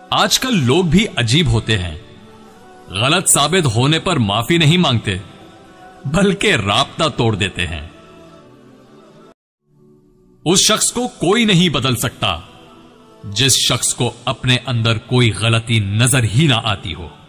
आजकल लोग भी अजीब होते हैं। गलत साबित होने पर माफी नहीं मांगते, बल्कि राब्ता तोड़ देते हैं। उस शख्स को कोई नहीं बदल सकता जिस शख्स को अपने अंदर कोई गलती नजर ही ना आती हो।